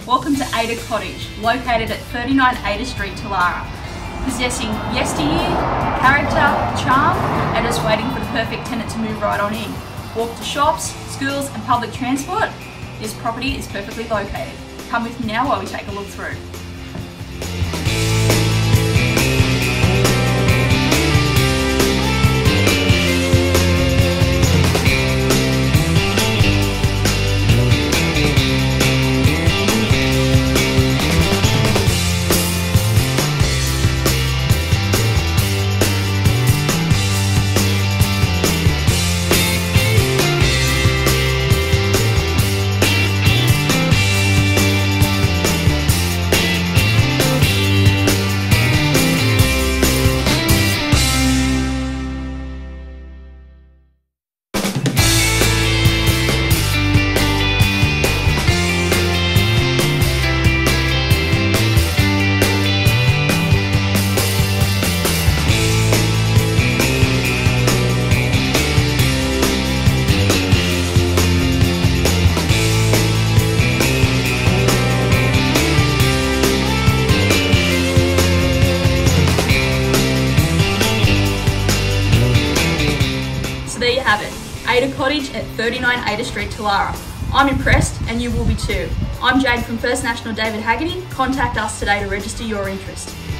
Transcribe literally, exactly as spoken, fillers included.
Welcome to Ada Cottage, located at thirty-nine Ada Street, Talara. Possessing yesteryear, character, charm, and just waiting for the perfect tenant to move right on in. Walk to shops, schools and public transport. This property is perfectly located. Come with me now while we take a look through. There you have it, Ada Cottage at thirty-nine Ada Street, Talara. I'm impressed and you will be too. I'm Jade from First National David Haggerty. Contact us today to register your interest.